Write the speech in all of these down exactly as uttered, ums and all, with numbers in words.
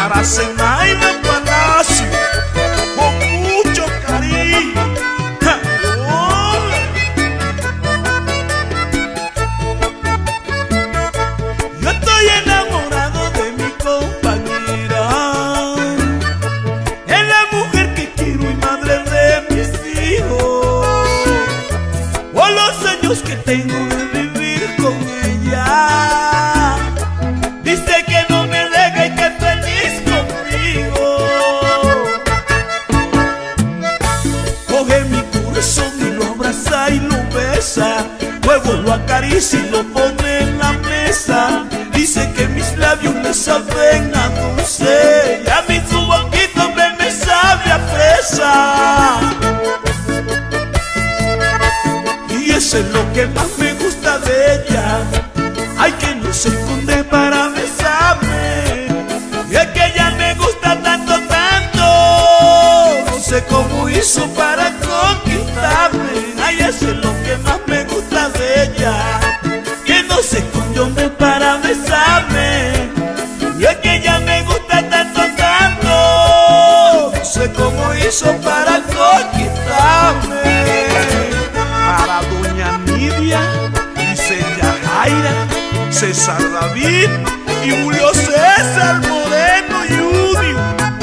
Zenaida Palacio, con mucho cariño. ¡Ja! ¡Ole! Yo estoy enamorado de mi compañera, es la mujer que quiero y madre de mis hijos, por los años que tengo de vivir con ella. Dice que no me deja y que es feliz conmigo. Coge mi corazón y lo abraza y lo besa, luego lo acaricia y lo pone en la mesa. Dice que mis labios le saben a dulce y a mí su boquita me, me sabe a fresa. Y eso es lo que más me gusta de ella. Ay, que no se esconde para besarme, y es que ella me gusta tanto, tanto. No sé cómo hizo para conquistarme. Ay, eso es lo que más me gusta de ella, que no se escondió para besarme, y es que ella me gusta tanto, tanto. No sé cómo hizo para conquistarme. Para doña Nidia, Liceya Jaira, César David y Julio César Moreno Junior.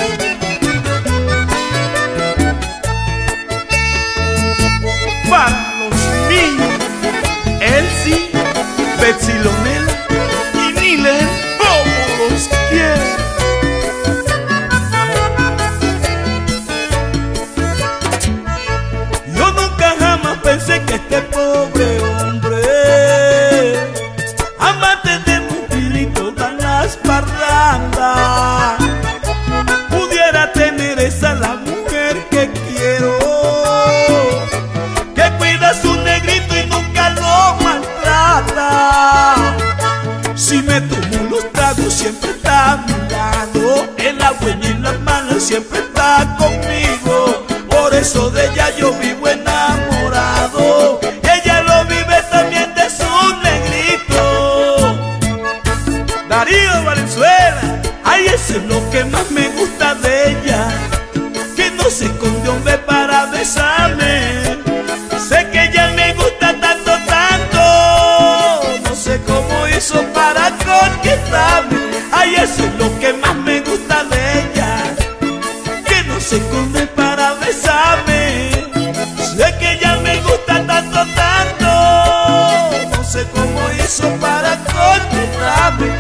Para los niños, Elsie, Betsy Lonela y Nilen, como los quiero. Yo nunca jamás pensé que este pobre hombre, amante de mujer y todas las parrandas, pudiera tener esa la mujer que quiero, que cuida a su negrito y nunca lo maltrata. Si me tomo los tragos siempre está a mi lado, en la buena y en la mala siempre está conmigo. Por eso de ella yo vivo enamorado, ella lo vive también de su negrito. Darío Valenzuela, ay, eso es lo que más me gusta de ella, que no se escondió hombre para besarme. Sé que ella me gusta tanto, tanto. No sé cómo hizo para conquistarme. Ay, eso es lo que más me gusta de ella, que no se esconde para besarme. Sé que ella me gusta tanto, tanto. No sé cómo hizo para conquistarme.